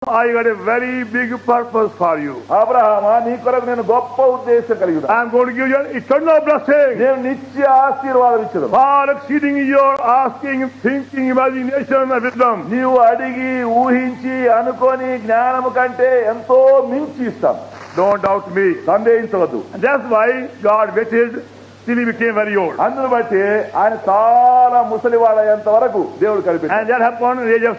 I got a very big purpose for you. అబ్రహామా, నీ కొరకు నేను గొప్ప ఉద్దేశం కలిగి ఉన్నాను. I am going to give you an eternal blessing. నేను నిత్య ఆశీర్వాదం ఇచ్చేది. Far exceeding your asking, thinking, imagination, and wisdom. నీవు అడిగి ఊహించి అనుకొని జ్ఞానము కంటే ఎంతో మించి ఇస్తాను. Don't doubt me. సందేహించవద్దు. And that's why God waited till he became very old. అందును బట్టి ఆయన చాలా ముసలివాడయ్యేంత వరకు దేవుడు కనిపెట్టాడు. And that happened in the age of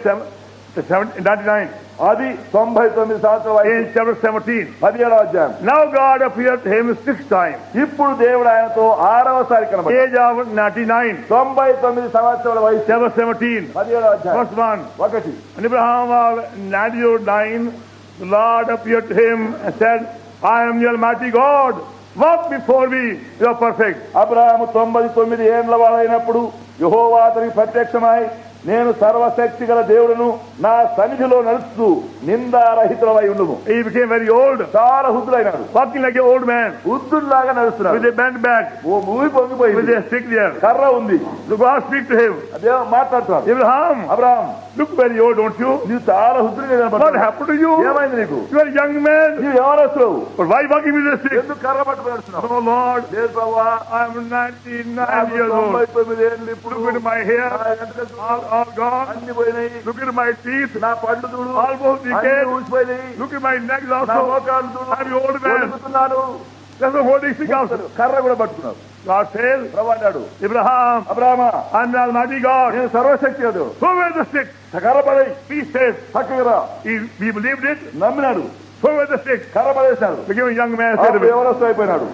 99. అది 99 సంవత్సరాలు In chapter 17. 17వ అధ్యాయం. Now God appeared to him 6 times. ఇప్పుడు దేవుడు ఆయనతో 6వసారి కనబడ్డాడు. Age of 99. 99 సంవత్సరాల వయసు. Chapter 17. 17వ అధ్యాయం. First one. 1. When Abraham was 99, the Lord appeared to him and said, I am the Almighty God. Walk before me. You are perfect. Abraham 99 ఏండ్ల వాడైనప్పుడు యెహోవా అతనికి ప్రత్యక్షమై, నేను సర్వశక్తి గల దేవుడును, నా సన్నిధిలో నడుస్తూ నిందారహితులవై ఉండుము. He became very old. చాలా వృద్ధులైనాడు. Walking like an old man. వృద్ధుల్లాగా నడుస్తున్నాడు. With a bent back. ఓ మూవి పొంగిపోయింది. With a stick there. కర్ర ఉంది. So God speak to him. అదే మాట్లాడుతున్నాడు. Abraham, Abraham, look very old, don't you? నీవు చాలా వృద్ధులుగా What కనబడుతున్నావు. happened to you? ఏమైంది నీకు? You are a young man. నీవు ఎవరొస్తావు? But why walking with a stick? ఎందుకు కర్ర పట్టుకుని నడుస్తున్నావు? Oh Lord, లేదు ప్రభువా, I am 99 years old. 99 ఏళ్ళు ఇప్పుడు. Look at my hair. నా వెంట్రుకలు చూడు. All gone. అన్ని పోయినాయి. Look at my teeth. నా పళ్ళు చూడు. Almost అన్ని decayed. ఊసిపోయినాయి. Look at my neck నా also. మోకాలు చూడు. I'm an old man. వణుకుతున్నాను. That's a holding stick also. కర్ర కూడా పట్టుకున్నాడు. God says, ప్రభు అన్నాడు, Abraham, అబ్రహామా, I'm the Almighty God. నేను సర్వశక్తి దేవుడు. Throw away the stick. కర్ర పడి He says, పక్కకి రా. he believed it. నమ్మినాడు. Throw away the stick. కర్ర పడేసినాడు. Became a young man. Said అప్పుడు to me. ఎవరొస్తూ అయిపోయినాడు.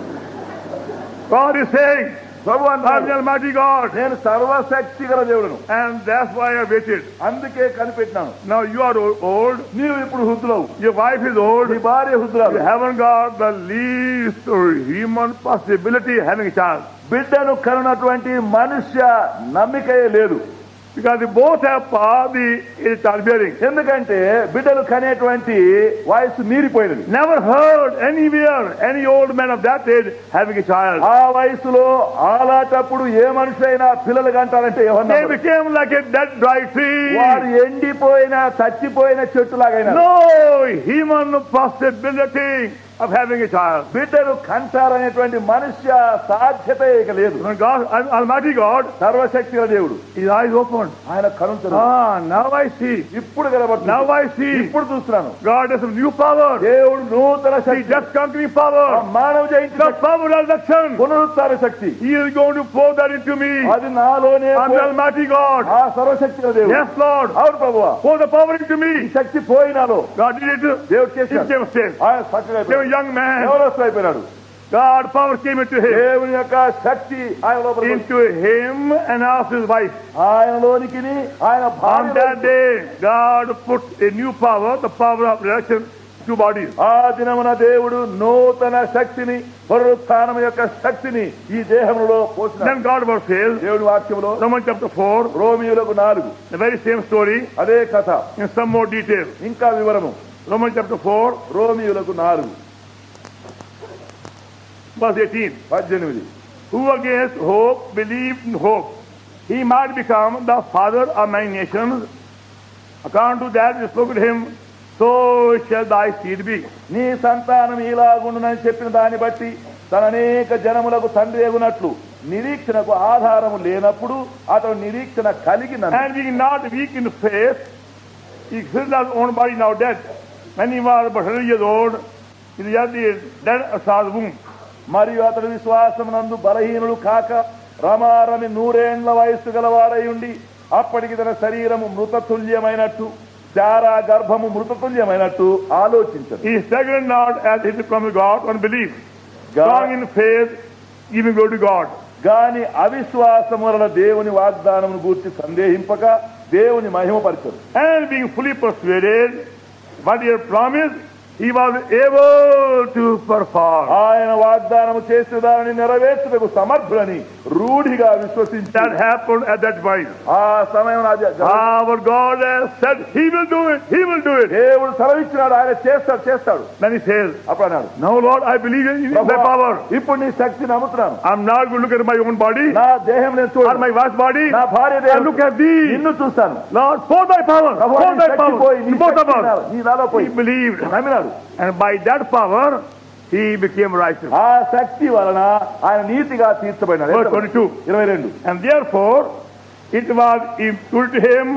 God is saying, Prabhu I'm అన్నాడు, the Almighty God. నేను సర్వశక్తి గల దేవుడును. And that's why I waited. అందుకే కనిపెట్టినాను. Now you are old. నీవు ఇప్పుడు వృద్ధులవు. Your wife is old. నీ భార్య You వృద్ధురాలు. haven't got the least or human possibility of having a child. బిడ్డను కనునటువంటి మనుష్య నమ్మికయే లేదు. Because they both have the childbearing. ఎందుకంటే బిడ్డలు కనేటువంటి వయసు మీరిపోయినది. Never heard anywhere any old man of that age having a child. ఆ వయసులో ఆలాటప్పుడు ఏ మనిషి అయినా పిల్లలు కంటారంటే They ఏమన్నా became like a dead dry tree. వారు ఎండిపోయిన చచ్చిపోయిన చెట్టులాగైనా. No human possibility of having a child. బిడ్డను కంటారనేటువంటి మనుష్య సాధ్యత ఇక లేదు. When God, Almighty God, సర్వశక్తి గల దేవుడు, his eyes opened. ఆయన కనుంచరు. Now I see. ఇప్పుడు కనబడుతుంది. Now I see. ఇప్పుడు చూస్తున్నాను. God has some new power. దేవుడు నూతన The Shakti, just conquering power. మానవ జయించిన The power of resurrection. పునరుత్థాన శక్తి, He is going to pour that into me. అది నాలోనే I'm the Almighty God. ఆ సర్వశక్తి గల దేవుడు. Yes, Lord. అవును ప్రభువా, Pour the power into ఈ me. Shakti పోయినాలో God did it. దేవుడు He చేశాడు. became saved. ఆయన చక్కగా He was a young man. ఎవరొస్తూ అయిపోయినాడు. God power came into him. దేవుని యొక్క శక్తి ఆయన లోపల Into him and also his wife. ఆయనలోనికి ఆయన On భార్య that day, God put a new power, the power of resurrection, two bodies. ఆ దినమున దేవుడు నూతన శక్తిని, పునరుత్థానం యొక్క శక్తిని ఈ దేహంలో పోసినాడు. Then God was saved. దేవుని వాక్యములో Romans chapter 4, రోమియోలకు 4 the very same story అదే కథ, in some more detail. ఇంకా వివరము. Romans chapter 4, రోమియోలకు 4 verse 18. 18. Who against hope believed in hope, he might become the father of many nations. According to that, he spoke to him, so shall thy seed be. నీ సంతానం ఇలాగుండునని చెప్పిన దాన్ని బట్టి తన అనేక జనములకు తండ్రి ఎగునట్లు నిరీక్షణకు ఆధారము లేనప్పుడు అతడు నిరీక్షణ కలిగిన And being not weak in faith, he considered his own body now dead. When he was but 100 years old, he was dead as Sarah's womb. మరియు అతడు విశ్వాసమునందు బలహీనుడు కాక రమారమి 100 ఏండ్ల వయస్సు గలవాడై ఉండి అప్పటికి తన శరీరము మృతతుల్యమైనట్టు, శారా గర్భము మృతతుల్యమైనట్టు ఆలోచించడు. He staggered not as he promised God on belief, strong in faith, giving glory to God. గాని అవిశ్వాసము వలన దేవుని వాగ్దానమును గూర్చి సందేహింపక దేవుని మహిమపరచడు. And being fully persuaded what he had promised, he was able to perform. ఆయన వాగ్దానము చేసిన దానిని నెరవేర్చుటకు సమర్థుడని రూఢిగా విశ్వసించారు. That happened at that point. ఆ సమయం Our God has said he will do it. He will do it. దేవుడు సెలవిచ్చినాడు, ఆయన చేస్తాడు. Then he says, అప్పుడు అన్నాడు, "Now Lord, I believe in thy power. ఇప్పుడు నీ శక్తి నమ్ముతున్నాను. I'm not going to look at my own body నా దేహం నేను or చూడను, my wife's body. నా భార్య I దేహం look at thee. నిన్ను చూస్తాను. Lord, for thy power. ప్రభువా, For నీ thy శక్తి power. పోయి, నీ Both of శక్తి us." నీ నాలో He పోయి believed. నమ్మినాడు. And by that power, he became righteous. ఆ శక్తి వలన ఆయన నీతిగా తీర్చబడినాడు. Verse 22. 22. And therefore, it was imputed to him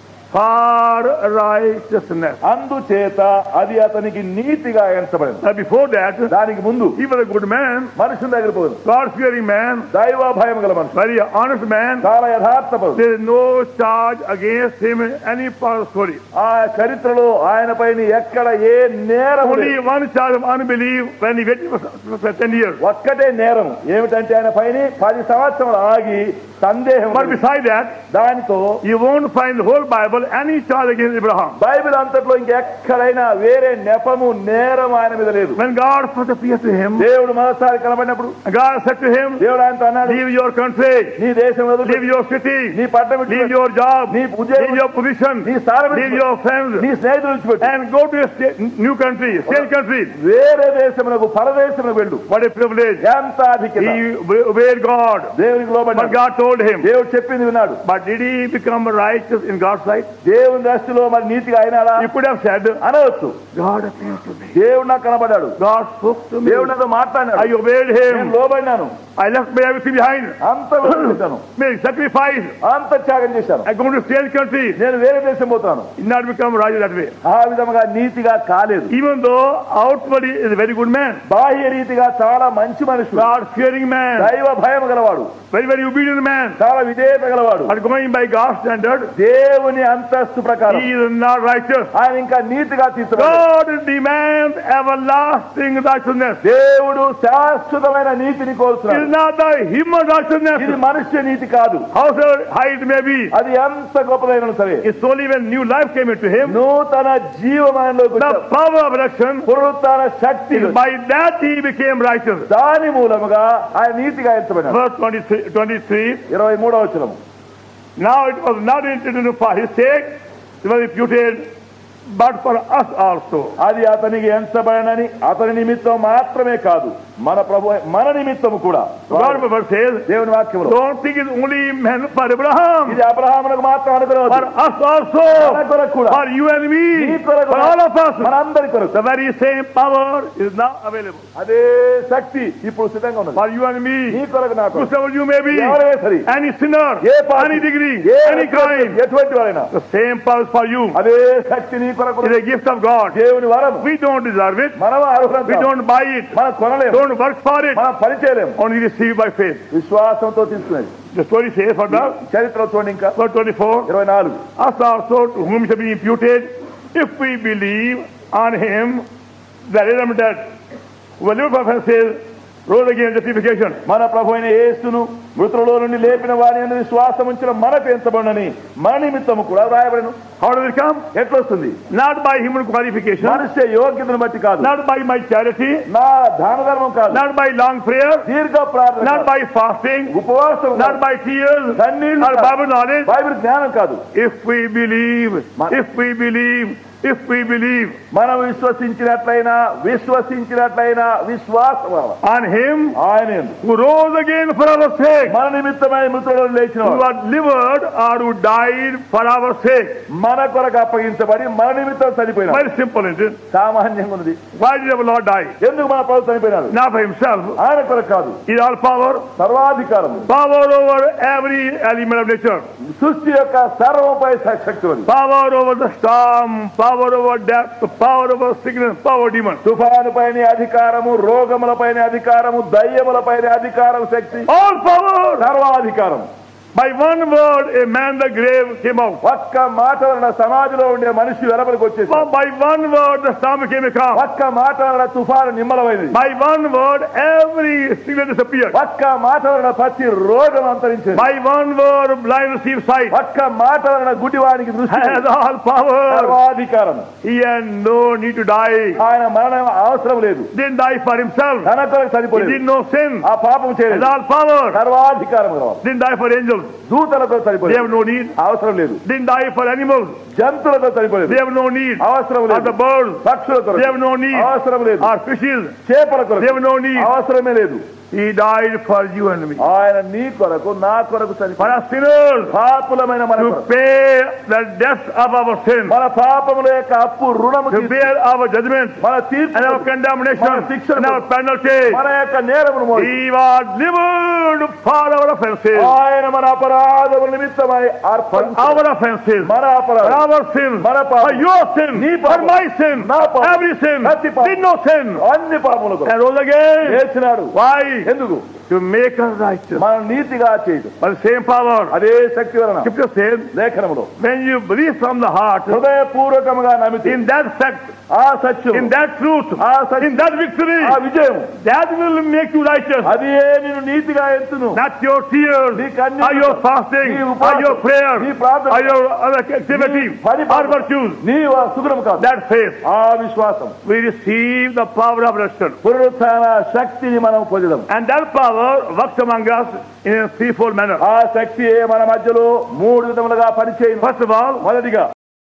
for righteousness. అందుచేత అది అతనికి నీతిగా ఎంచబడింది. Now before that, దానికి ముందు he was a good man, మనుషుని దగ్గర పోదు, God-fearing man, దైవ భయం గల మనుషుడు, very honest man. చాలా యథార్థ పరుడు. There is no charge against him in any part of the story. ఆ చరిత్రలో ఆయన పైన ఎక్కడ ఏ నేరం Only one charge of unbelief when he waited for 10 years. ఒక్కటే నేరం ఏమిటంటే ఆయన పైన 10 సంవత్సరాలు ఆగి సందేహం. But besides that, దానితో you won't find the whole Bible any charge against Abraham. Bible అంతట్లో ఇంకెక్కడైనా వేరే నెపము నేరం ఆయన మీద లేదు. When God first appeared to him, దేవుడు మరోసారి కనబడినప్పుడు God said to him, దేవుడు ఆయనతో అన్నాడు, leave your country, నీ దేశం వదిలి, leave your city, నీ పట్టణం leave విడిచిపెట్టు, your job, నీ ఉద్యోగం, leave your position, నీ స్థానం leave విడిచిపెట్టు, your friends, నీ స్నేహితులు విడిచిపెట్టు, and go to a new country, strange country. వేరే దేశములకు పరదేశములకు వెళ్ళు. What a privilege. ఎంత అధిక్యత. He obeyed God. దేవునికి But లోబడ్డాడు. God told him. దేవుడు చెప్పింది విన్నాడు. But did he become righteous in God's sight? దేవుని దృష్టిలో మరి నీతిగా అయినాడా? He could have said, అనవచ్చు, God appeared to me. దేవుడు నాకు కనబడ్డాడు, God spoke to me. దేవుడు నాతో మాట్లాడినాడు, I obeyed నేను him. లోబడినాను, I left my everything behind. అంత వదిలిపెట్టాను, Made sacrifice. అంత త్యాగం చేశాను, I go to strange country. నేను వేరే దేశం పోతాను. He did not become righteous that way. ఆ విధముగా నీతిగా కాలేదు. Even though outwardly is a very good man, బాహ్య రీతిగా చాలా మంచి మనుషుడు, God-fearing man, దైవ భయం గలవాడు, very, very obedient man, చాలా విధేయత గలవాడు, but going by God's standard, దేవుని అంతస్తు ప్రకారం he is not righteous. ఆయన ఇంకా నీతిగా తీర్చబడ్డాడు. God demands everlasting righteousness. దేవుడు శాశ్వతమైన నీతిని It is కోరుతున్నాడు. not the human righteousness, ఇది మనుష్య నీతి కాదు. however high it may be. అది ఎంత గొప్పదైనా సరే, It's only when new life came into him, నూతన జీవమానంలోకి the వచ్చాడు. power of election, పునరుత్థాన శక్తి, by that he became righteous. దాని మూలముగా ఆయన నీతిగా ఎంచబడ్డాడు. Verse 23. 23వ వచనం. Now it was not intended for his sake, it was imputed, but for us also. అది అతనికి ఎంచబడనని అతని నిమిత్తం మాత్రమే కాదు, మన నిమిత్తము కూడా. God says, దేవుని వాక్యంలో, don't think it's only meant for Abraham, ఇది అబ్రహామునకు మాత్రం for అనుకునేవాడు, us also, మన కొరకు కూడా, for you and me, నీ కొరకు, for all of us. మనందరి కొరకు. The very same power is now available అదే శక్తి ఇప్పుడు సిద్ధంగా ఉన్నది for you and నీ me, కొరకు, నా కొరకు. whosoever you may be, ఎవరైనా సరే, any sinner, ఏ పాపి, any degree, ఏ any crime, ఎటువంటి వారైనా, the same power is for you. అదే శక్తి నీ కొరకు. It is a gift of God. దేవుని వరం. We don't deserve it. మనం అర్హులం We కాదు. don't buy it. మనం కొనలేము, Don't work for it. మనం పని చేయలేము, Only receive by faith. విశ్వాసంతో తీసుకునేది. The story says further, చరిత్ర చూడండి ఇంకా verse 24, 24. us also to whom shall be imputed, if we believe on him that is dead, who will live by faith says, rose again, justification. మన ప్రభు అయిన యేసును మృతులలో నుండి లేపిన వారి యందు విశ్వాసం ఉంచిన మనకు ఎంచబడినని మన నిమిత్తము కూడా రాయబడను. How does it come? ఎట్లొస్తుంది? Not by human qualification, మనుష్య యోగ్యతను బట్టి కాదు, not by my charity, నా దాన ధర్మం కాదు, not by long prayer, దీర్ఘ ప్రార్థన not కాదు, by fasting, ఉపవాసం not కాదు, by tears, కన్నీళ్లు or కాదు, Bible knowledge. బైబిల్ జ్ఞానం కాదు. If we believe, if we believe, if we believe మనం విశ్వసించినట్లయినా విశ్వాసం on him ఆయన యందు who rose again for our sake, మన నిమిత్తమై మృతులలో లేచిన who had lived or who died for our sake. మన కొరకు అప్పగించబడి మన నిమిత్తం చనిపోయినాడు. Very simple, isn't it? సామాన్యంగా ఉన్నది. Why did our Lord die? ఎందుకు మన ప్రభు చనిపోయినాడు? Not for himself. ఆయన కొరకు కాదు, He is all power, సర్వాధికారం, power over every element of nature, సృష్టి యొక్క సర్వపై శక్తి ఉంది. power over the storm, power over death, power over sickness, power demon. తుఫాను పైన అధికారము, రోగముల పైన అధికారము, దయ్యముల పైన అధికారం, శక్తి, All power. సర్వాధికారం. By one word, a man the grave came out. ఒక్క మాట వలన సమాధిలో ఉండే మనిషి వెలుపలికి వచ్చేసి By one word, the storm became a calm. ఒక్క మాట వలన తుఫాను నిమ్మలమైంది. By one word, every sickness disappeared. ఒక్క మాట వలన ప్రతి రోగం అంతరించింది. By one word, blind received sight. ఒక్క మాట వలన గుడ్డివానికి దృష్టి. Has all power. సర్వాధికారం. He had no need to die. ఆయన మరణం అవసరం లేదు. Didn't die for himself. తన కొరకు He చనిపోలేదు. did no sin. ఆ పాపం Has చేయలేదు. all power. సర్వాధికారం గలవాడు. Didn't die for angels. దూతలతో They చనిపోలేదు. have no need. అవసరం లేదు. Didn't die for animals. జంతువులతో చనిపోలేదు. They have no need. అవసరం Or లేదు. the birds. పక్షుల They కొరకు have no need. అవసరం లేదు. Or fishes. చేపల They కొరకు have no need. అవసరమే లేదు. He died for you and me. ఆయన నీ కొరకు నా కొరకు For చనిపోయాడు. us sinners. పాపులమైన మన To కొరకు. pay the debt of our sin. మన పాపముల యొక్క అప్పు రుణము To bear our judgment. మన తీర్పు And our condemnation. And our penalty. మన యొక్క నేరమును మోసి He was delivered for our offenses. ఆయన మన అపరాధముల నిమిత్తమై For అర్పణ our offenses. మన For అపరాధం our sin. మన పాపం. For your sin. నీ For పాపం. my sin. నా పాపం. Every sin. ప్రతి పాపం. Did no sin. అన్ని పాపములకు And rose again. లేచినాడు. Why? ఎందుకు? To make us righteous. మన నీతిగా చేయదు. By the same power. అదే శక్తి వలన Scripture says, లేఖనములో when you believe from the heart, హృదయపూర్వకముగా నమ్మితే in that fact, ఆ సత్యం in that truth, ఆ సత్యం in that victory, ఆ విజయం that will make you righteous. అదే నిన్ను నీతిగా ఎత్తును. Not your tears, నీ కన్నీళ్లు, or your fasting, నీ or ఉపవాసం, your prayer, నీ ప్రార్థన, or your other activity, నీ పని or virtues. నీ సుగుణము కాదు. That faith, ఆ విశ్వాసం we receive the power of resurrection. పునరుత్థాన శక్తిని మనం పొందడం. And that power works among us in a threefold manner. ఆ శక్తి మన మధ్యలో మూడు విధములుగా పనిచేయను. First of all, మొదటిగా